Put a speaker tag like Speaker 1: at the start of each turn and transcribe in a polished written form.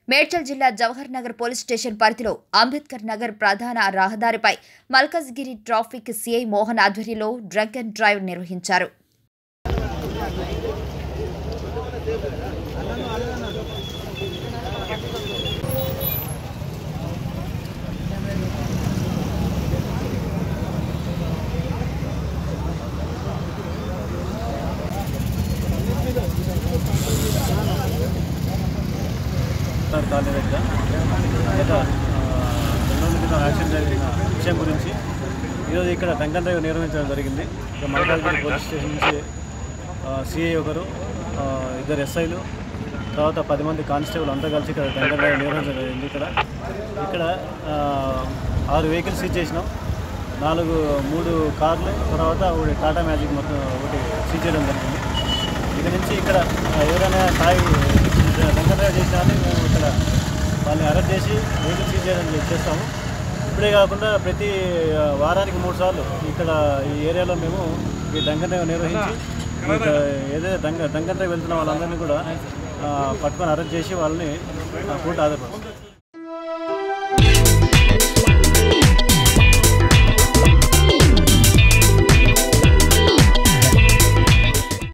Speaker 1: మేడ్చల్ జిల్లా Jawahar Nagar police station పరిధిలో అంబేద్కర్ నగర్ ప్రధాన రహదారిపై మల్కజ్గిరి ట్రాఫిక్ సిఐ మోహన్ ఆధ్వర్యంలో డ్రంక్ అండ్ డ్రైవ్ నిర్వహించారు.
Speaker 2: కాలనీ దగ్గర గత 2 రోజుల క్రితం యాక్సిడెంట్ జరిగిన విషయం గురించి ఈరోజు ఇక్కడ డ్రంక్ అండ్ డ్రైవ్ నిర్వహించడం జరిగింది. ఇక్కడ మల్కాజ్గిరి పోలీస్ స్టేషన్ నుంచి సిఐ ఒకరు, 2 ఎస్ఐలు, తర్వాత 10 మంది కానిస్టేబుల్ అంతా కలిసి ఇక్కడ డ్రంక్ అండ్ డ్రైవ్ నిర్వహించడం జరిగింది. ఇక్కడ 6 వెహికల్స్ సీజ్ చేసినాం. 3 కార్లు, తర్వాత ఒకటి టాటా మ్యాజిక్ మొత్తం ఒకటి సీజ్ చేయడం జరిగింది. ఇక నుంచి ఇక్కడ ఎవరైనా డ్రంక్ అండ్ డ్రైవ్ చేసినా కానీ మేము ఇక్కడ వాళ్ళని అరెస్ట్ చేసి వెహికల్ సీజ్ చేయడం చేస్తాము. ఇప్పుడే కాకుండా ప్రతి వారానికి 3 సార్లు ఇక్కడ ఈ ఏరియాలో మేము ఈ డ్రంక్ అండ్ డ్రైవ్ నిర్వహించి ఏదైతే డ్రంక్ అండ్ డ్రైవ్ వెళ్తున్న వాళ్ళందరినీ కూడా పట్టుకొని అరెస్ట్ చేసి వాళ్ళని కోర్టు ఆధారపడతాం.